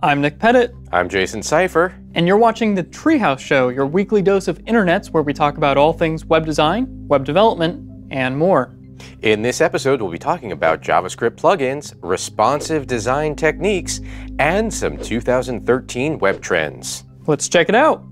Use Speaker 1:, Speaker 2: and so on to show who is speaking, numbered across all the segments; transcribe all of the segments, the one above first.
Speaker 1: I'm Nick Pettit.
Speaker 2: I'm Jason Seifer.
Speaker 1: And you're watching the Treehouse Show, your weekly dose of internets where we talk about all things web design, web development, and more.
Speaker 2: In this episode, we'll be talking about JavaScript plugins, responsive design techniques, and some 2013 web trends.
Speaker 1: Let's check it out.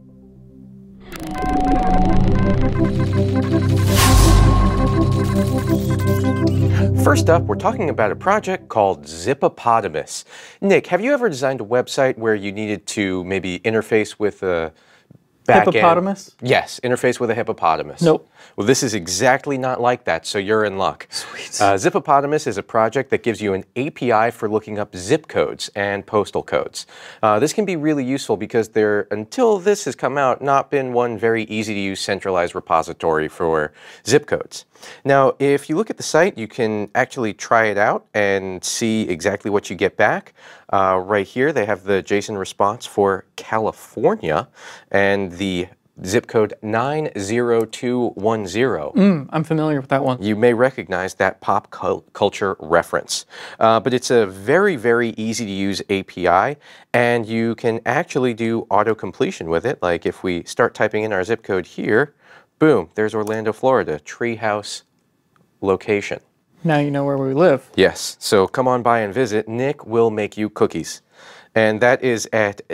Speaker 2: First up, we're talking about a project called Zippopotamus. Nick, have you ever designed a website where you needed to maybe interface with a backend?
Speaker 1: Hippopotamus?
Speaker 2: Yes, interface with a hippopotamus.
Speaker 1: Nope.
Speaker 2: Well, this is exactly not like that, so you're in luck.
Speaker 1: Sweet.
Speaker 2: Zippopotamus is a project that gives you an API for looking up zip codes and postal codes. This can be really useful because there, until this has come out, not been one very easy to use centralized repository for zip codes. Now, if you look at the site, you can actually try it out and see exactly what you get back. Right here, they have the JSON response for California and the zip code 90210.
Speaker 1: I'm familiar with that one.
Speaker 2: You may recognize that pop culture reference. But it's a very, very easy to use API, and you can actually do auto-completion with it. Like if we start typing in our zip code here, boom, there's Orlando, Florida, Treehouse location.
Speaker 1: Now you know where we live.
Speaker 2: Yes, so come on by and visit. Nick will make you cookies. And that is at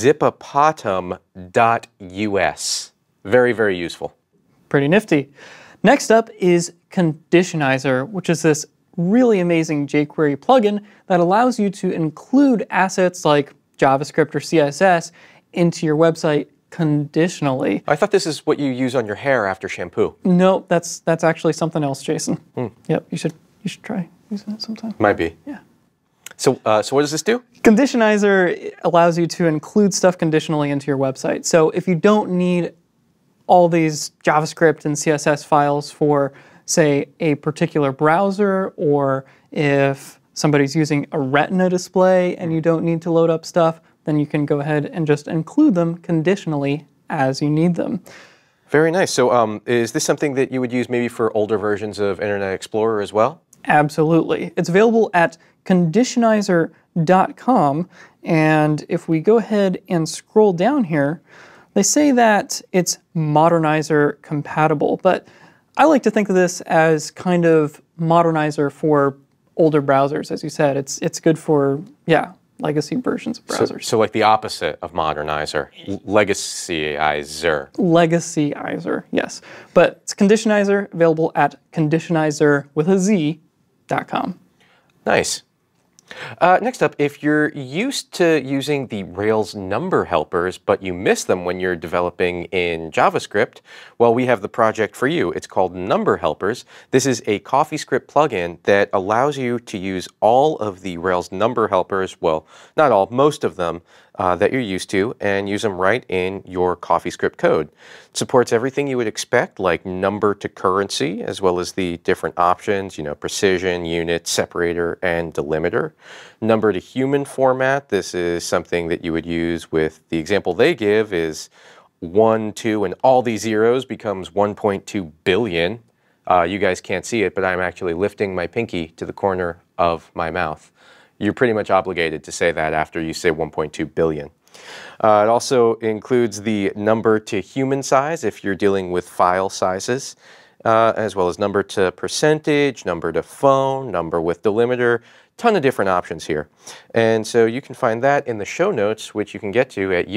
Speaker 2: zippopotam.us. Very, very useful.
Speaker 1: Pretty nifty. Next up is Conditionizr, which is this really amazing jQuery plugin that allows you to include assets like JavaScript or CSS into your website conditionally.
Speaker 2: I thought this is what you use on your hair after shampoo.
Speaker 1: No, that's actually something else, Jason. Yep, you should try using it sometime.
Speaker 2: Might be.
Speaker 1: Yeah.
Speaker 2: So what does this do?
Speaker 1: Conditionizr allows you to include stuff conditionally into your website. So if you don't need all these JavaScript and CSS files for, say, a particular browser, or if somebody's using a Retina display and you don't need to load up stuff, then you can go ahead and just include them conditionally as you need them.
Speaker 2: Very nice. So is this something that you would use maybe for older versions of Internet Explorer as well?
Speaker 1: Absolutely. It's available at Conditionizr.com, and if we go ahead and scroll down here, they say that it's Modernizer compatible, but I like to think of this as kind of Modernizer for older browsers. As you said, it's good for, yeah, legacy versions of browsers.
Speaker 2: So like the opposite of Modernizer, Legacyizer.
Speaker 1: Legacyizer, yes. But it's Conditionizr, available at Conditionizr.com.
Speaker 2: Nice. Next up, if you're used to using the Rails number helpers, but you miss them when you're developing in JavaScript, well, we have the project for you. It's called NumberHelpers. This is a CoffeeScript plugin that allows you to use all of the Rails number helpers, well, not all, most of them that you're used to, and use them right in your CoffeeScript code. It supports everything you would expect, like number to currency, as well as the different options, you know, precision, unit, separator, and delimiter. Number to human format, this is something that you would use with the example they give is 1, 2, and all these zeros becomes 1.2 billion. You guys can't see it, but I'm actually lifting my pinky to the corner of my mouth. You're pretty much obligated to say that after you say 1.2 billion. It also includes the number to human size if you're dealing with file sizes, as well as number to percentage, number to phone, number with delimiter, ton of different options here. And so you can find that in the show notes, which you can get to at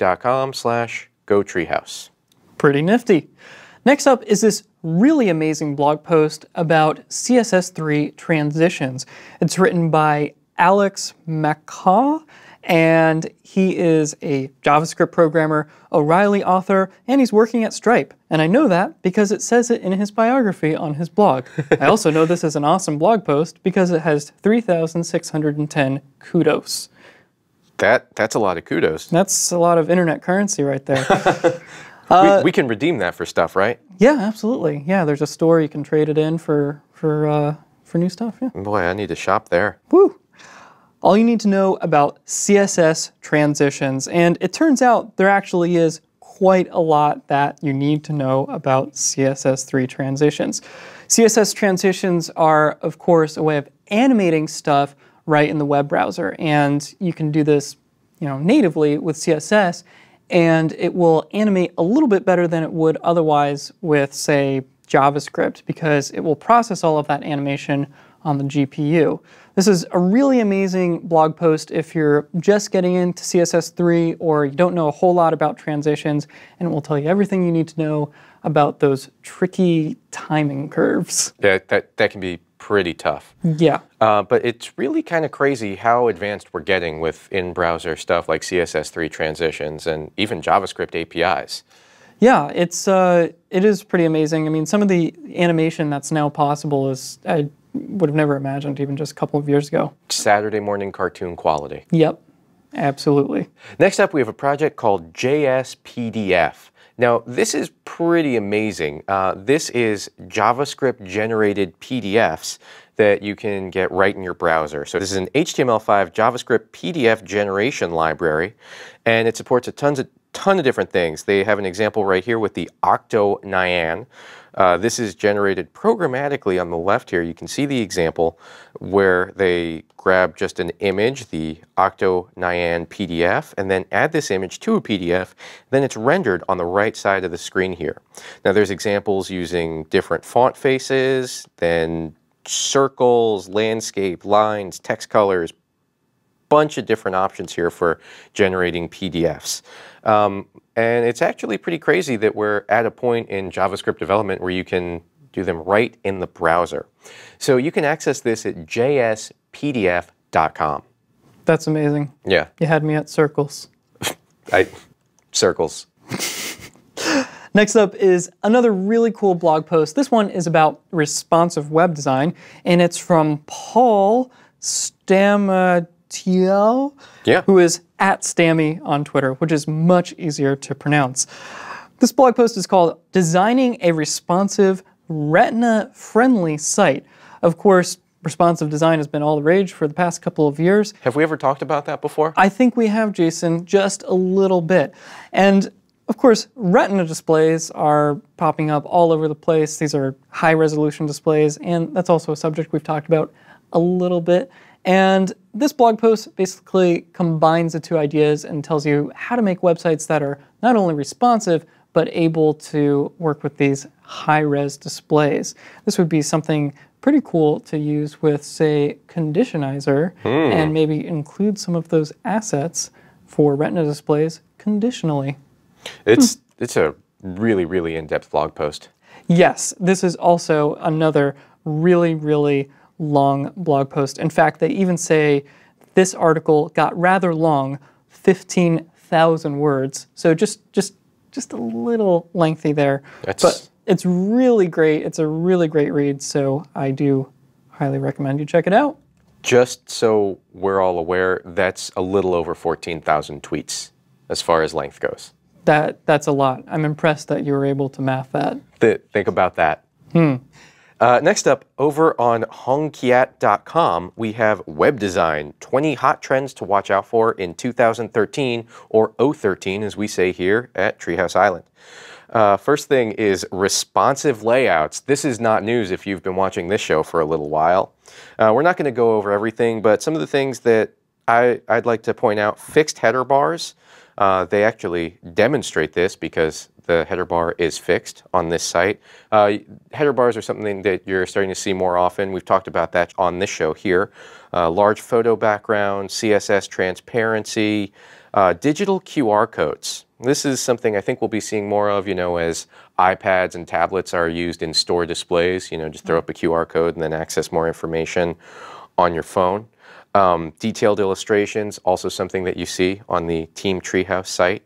Speaker 2: youtube.com/GoTreehouse.
Speaker 1: Pretty nifty. Next up is this really amazing blog post about CSS3 transitions. It's written by Alex Macaw, and he is a JavaScript programmer, O'Reilly author, and he's working at Stripe. And I know that because it says it in his biography on his blog. I also know this is an awesome blog post because it has 3,610 kudos.
Speaker 2: That's a lot of kudos.
Speaker 1: That's a lot of internet currency right there.
Speaker 2: We can redeem that for stuff, right?
Speaker 1: Yeah, absolutely. Yeah, there's a store you can trade it in for new stuff. Yeah.
Speaker 2: Boy, I need to shop there.
Speaker 1: Woo! All you need to know about CSS transitions, and it turns out there actually is quite a lot that you need to know about CSS3 transitions. CSS transitions are, of course, a way of animating stuff right in the web browser. And you can do this, natively with CSS, and it will animate a little bit better than it would otherwise with, say, JavaScript, because it will process all of that animation on the GPU. This is a really amazing blog post if you're just getting into CSS3 or you don't know a whole lot about transitions, and it will tell you everything you need to know about those tricky timing curves.
Speaker 2: Yeah, that can be pretty tough.
Speaker 1: Yeah.
Speaker 2: But it's really kind of crazy how advanced we're getting with in-browser stuff like CSS3 transitions and even JavaScript APIs.
Speaker 1: Yeah, it is pretty amazing. I mean, some of the animation that's now possible is, I would have never imagined even just a couple of years ago.
Speaker 2: Saturday morning cartoon quality.
Speaker 1: Yep, absolutely.
Speaker 2: Next up, we have a project called jsPDF. Now, this is pretty amazing. This is JavaScript-generated PDFs that you can get right in your browser. So this is an HTML5 JavaScript PDF generation library, and it supports a ton of different things. They have an example right here with the Octo-Nyan. This is generated programmatically on the left here. You can see the example where they grab just an image, the Octo-Nyan PDF, and then add this image to a PDF. Then it's rendered on the right side of the screen here. Now there's examples using different font faces, then circles, landscape, lines, text colors, bunch of different options here for generating PDFs. And it's actually pretty crazy that we're at a point in JavaScript development where you can do them right in the browser. So you can access this at jspdf.com.
Speaker 1: That's amazing.
Speaker 2: Yeah.
Speaker 1: You had me at circles.
Speaker 2: Circles.
Speaker 1: Next up is another really cool blog post. This one is about responsive web design, and it's from Paul Stamatiel, who is at Stammy on Twitter, which is much easier to pronounce. This blog post is called Designing a Responsive Retina-Friendly Site. Of course, responsive design has been all the rage for the past couple of years.
Speaker 2: Have we ever talked about that before?
Speaker 1: I think we have, Jason, just a little bit. And of course, Retina displays are popping up all over the place. These are high-resolution displays, and that's also a subject we've talked about a little bit. And this blog post basically combines the two ideas and tells you how to make websites that are not only responsive, but able to work with these high-res displays. This would be something pretty cool to use with, say, Conditionizr, and maybe include some of those assets for Retina displays conditionally.
Speaker 2: It's a really, really in-depth blog post.
Speaker 1: Yes, this is also another really, really long blog post. In fact, they even say this article got rather long, 15,000 words. So just a little lengthy there. But it's really great. It's a really great read, so I do highly recommend you check it out.
Speaker 2: Just so we're all aware, that's a little over 14,000 tweets as far as length goes.
Speaker 1: That's a lot. I'm impressed that you were able to math that.
Speaker 2: Think about that. Next up, over on hongkiat.com, we have web design, 20 hot trends to watch out for in 2013, or 013 as we say here at Treehouse Island. First thing is responsive layouts. This is not news if you've been watching this show for a little while. We're not going to go over everything, but some of the things that I'd like to point out, fixed header bars. They actually demonstrate this because the header bar is fixed on this site. Header bars are something that you're starting to see more often. We've talked about that on this show here. Large photo background, CSS transparency, digital QR codes. This is something I think we'll be seeing more of, as iPads and tablets are used in store displays. Just throw up a QR code and then access more information on your phone. Detailed illustrations, also something that you see on the Team Treehouse site.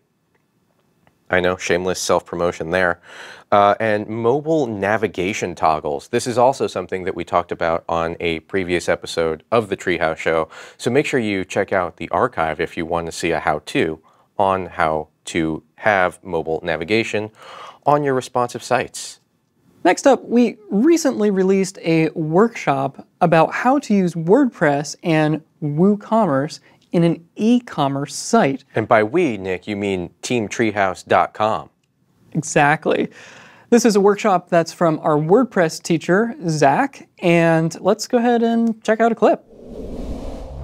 Speaker 2: I know, shameless self-promotion there. And mobile navigation toggles. This is also something that we talked about on a previous episode of the Treehouse Show. So make sure you check out the archive if you want to see a how-to on how to have mobile navigation on your responsive sites.
Speaker 1: Next up, we recently released a workshop about how to use WordPress and Woocommerce in an e-commerce site.
Speaker 2: And by we, Nick, you mean teamtreehouse.com.
Speaker 1: Exactly. This is a workshop that's from our WordPress teacher, Zach, and let's go ahead and check out a clip.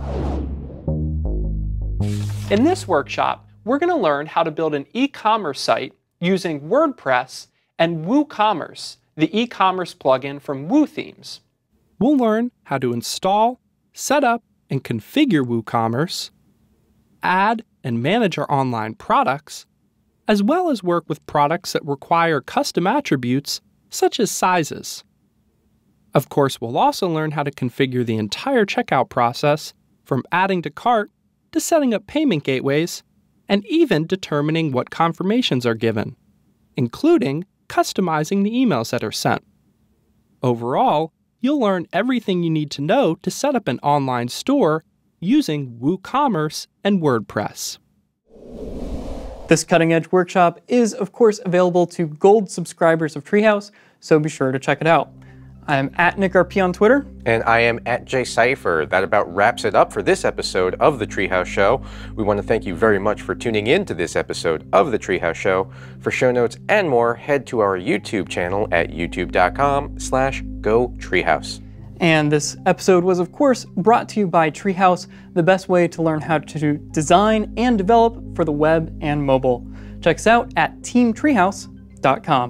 Speaker 1: In this workshop, we're going to learn how to build an e-commerce site using WordPress and Woocommerce, the e-commerce plugin from WooThemes.
Speaker 3: We'll learn how to install, set up, and configure Woocommerce, add and manage our online products, as well as work with products that require custom attributes such as sizes. Of course, we'll also learn how to configure the entire checkout process, from adding to cart to setting up payment gateways, and even determining what confirmations are given, including customizing the emails that are sent. Overall, you'll learn everything you need to know to set up an online store using Woocommerce and WordPress.
Speaker 1: This cutting-edge workshop is, of course, available to Gold subscribers of Treehouse, so be sure to check it out. I'm at NickRP on Twitter.
Speaker 2: And I am at Jason Seifer. That about wraps it up for this episode of The Treehouse Show. We want to thank you very much for tuning in to this episode of The Treehouse Show. For show notes and more, head to our YouTube channel at youtube.com/GoTreehouse.
Speaker 1: And this episode was, of course, brought to you by Treehouse, the best way to learn how to design and develop for the web and mobile. Check us out at teamtreehouse.com.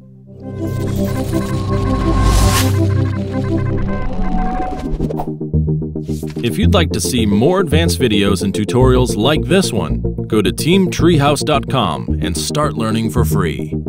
Speaker 4: If you'd like to see more advanced videos and tutorials like this one, go to teamtreehouse.com and start learning for free.